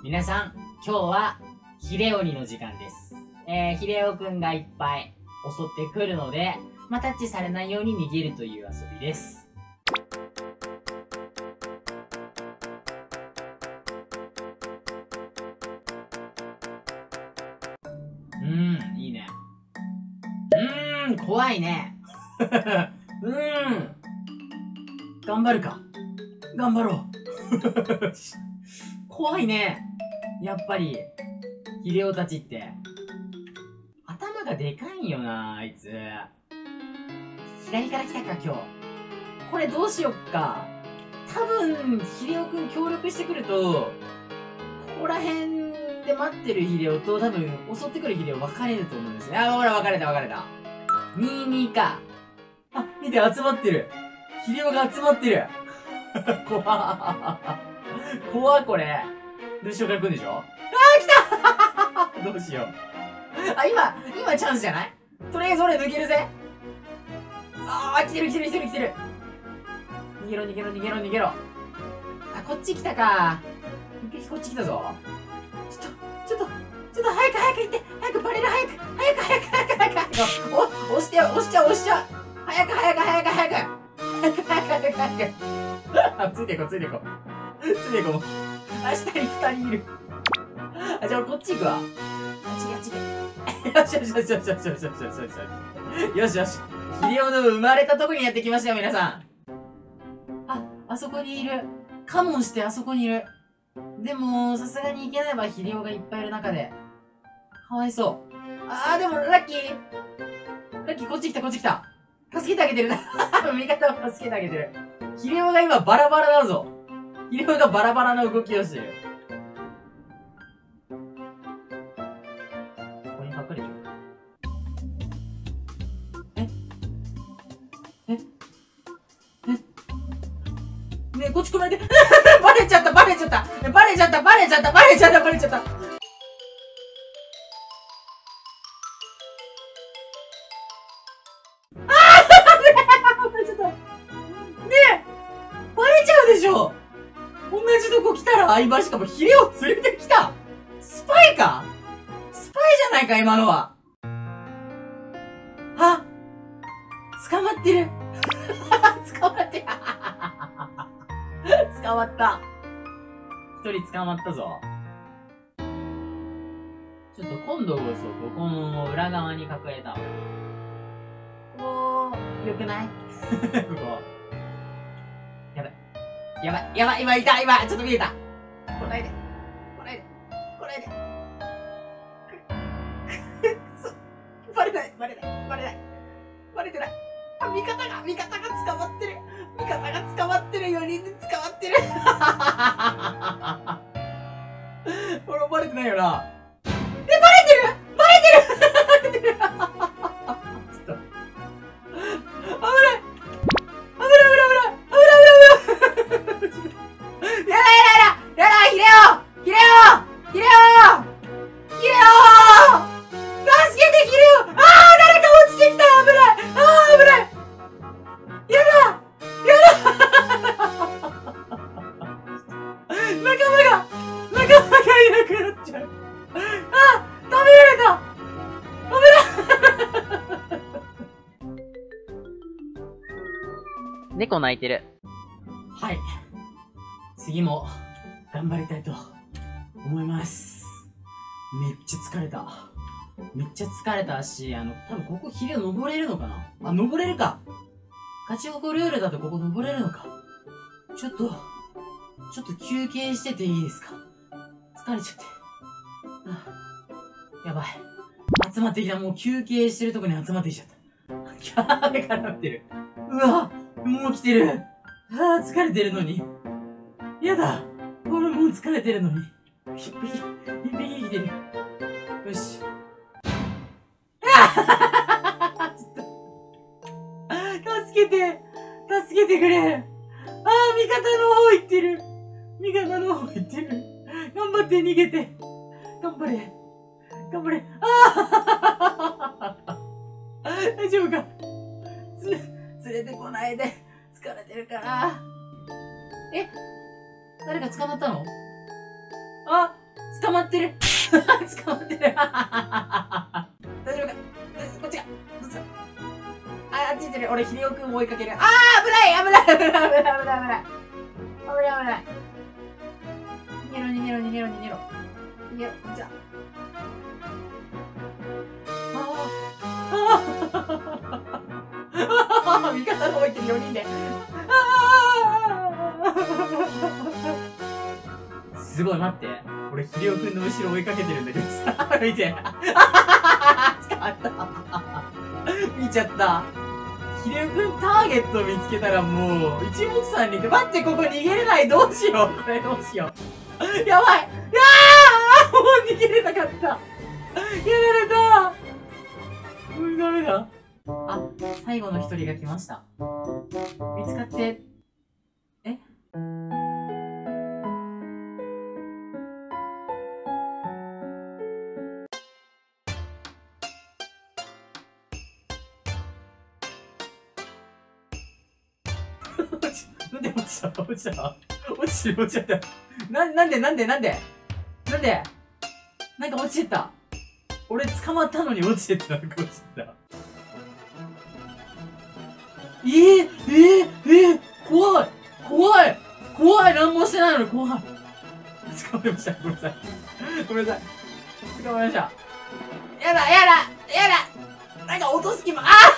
皆さん、今日は、ヒレ鬼の時間です。ヒレオくんがいっぱい襲ってくるので、タッチされないように逃げるという遊びです。いいね。怖いね。頑張るか。頑張ろう。怖いね。やっぱり、ヒレオたちって。頭がでかいんよな、あいつ。左から来たか、今日。これどうしよっか。多分、ヒレオくん協力してくると、ここら辺で待ってるヒレオと多分、襲ってくるヒレオ分かれると思うんですよ。ほら、分かれた。22か。見て、集まってる。ヒレオが集まってる。怖っ、これ。で、後ろから来るんでしょ？来たどうしよう。今チャンスじゃない？とりあえず俺抜けるぜ。来てる。逃げろ。こっち来たか。こっち来たぞ。ちょっと、早く行って。早くバレる、早く。押しちゃう。早く。ついていこう。下に2人いる。じゃあ俺こっち行くわ。よし。ヒレオの生まれたとこにやってきましたよ、皆さん。あそこにいる。カモンしてあそこにいる。でも、さすがに行けないわ、ヒレオがいっぱいいる中で。かわいそう。でも、ラッキーこっち来た。助けてあげてる。味方を助けてあげてる。ヒレオが今バラバラだぞ。ヒレオがバラバラな動きをしてる。ここに隠れちゃう。ねえ、こっち来ないで。バレちゃった。でしょ。同じとこ来たらしかもヒレを連れてきた。スパイじゃないか、今のは。捕まってる。捕まった。一人捕まったぞ。ちょっと今度こそ、ここの裏側に隠れた。ここ、よくない？ここ。やばい、今いた、ちょっと見えた。来ないで。バレてない。味方が捕まってる。4人で捕まってる。これバレてないよな。バレてる。ちょっと。危ない。やだ、ヒレオ助けて、ヒレオ。誰か落ちてきた。危ない。やだ。仲間がいなくなっちゃう。食べられた。猫泣いてる。はい。次も、頑張りたいと思います。めっちゃ疲れたし、多分ここヒレ登れるのかな？登れるか。ガチホコルールだとここ登れるのか。ちょっと休憩してていいですか？疲れちゃって。やばい。集まってきた。もう休憩してるとこに集まってきちゃった。キャーメ絡ってる。うわ、もう来てる。疲れてるのに。やだ。俺もう疲れてるのに。一匹来てる。よし。助けてくれ。味方の方行ってる。頑張って逃げて。頑張れ。大丈夫か？連れてこないで。疲れてるから。誰か捕まったの？ ってる捕まってる大丈夫かこっちがどっちだあっち行ってる。俺、秀夫くんを追いかける。危ない危ない危ない危ない危ない危ない危ない危ない危ない。逃げろ逃げろ逃げろ逃げろ。逃げろ、こっちだ。味方の置いてる4人で。すごい待って。俺、秀夫くんの後ろ追いかけてるんだけどさ。見て。捕まった。見ちゃった。秀夫くんターゲット見つけたらもう、一目散にいて、待って、ここ逃げれない。どうしよう。これどうしよう。やばい。もう逃げれなかった。やられた。ダメだ。あ、最後の一人が来ました。見つかって、えなんで落ちた落ちた落ちちゃった。なんでなんか落ちてた。俺捕まったのに落ちてた。落ちてた。怖い怖い怖い。何もしてないのに怖い。捕まりました。ごめんなさい。ごめんなさい。捕まりました。やだなんか落とす気も、